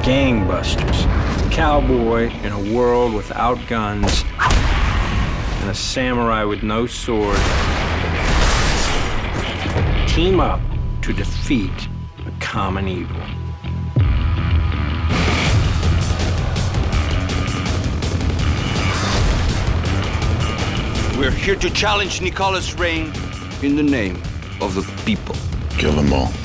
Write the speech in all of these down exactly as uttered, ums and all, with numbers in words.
gangbusters, a cowboy in a world without guns, and a samurai with no sword team up to defeat a common evil. We're here to challenge Nicola's reign in the name of the people. Kill them all.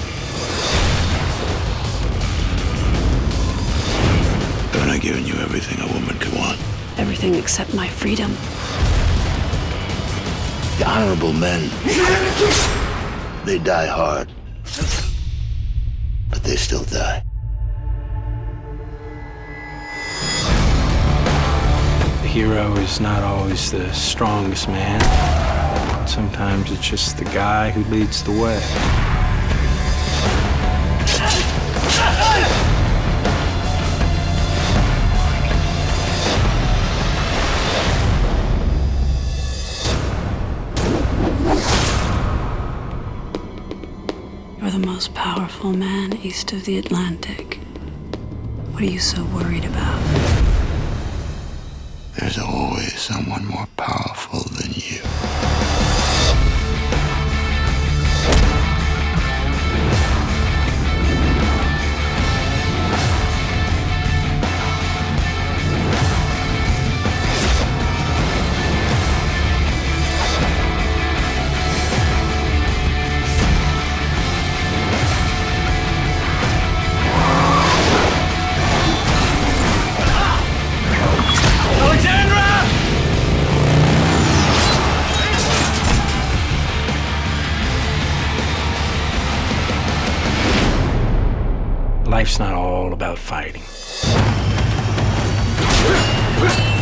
Haven't I given you everything a woman could want? Everything except my freedom. The honorable men, they die hard, but they still die. The hero is not always the strongest man. Sometimes it's just the guy who leads the way. You're the most powerful man east of the Atlantic. What are you so worried about? There's always someone more powerful than you. Life's not all about fighting.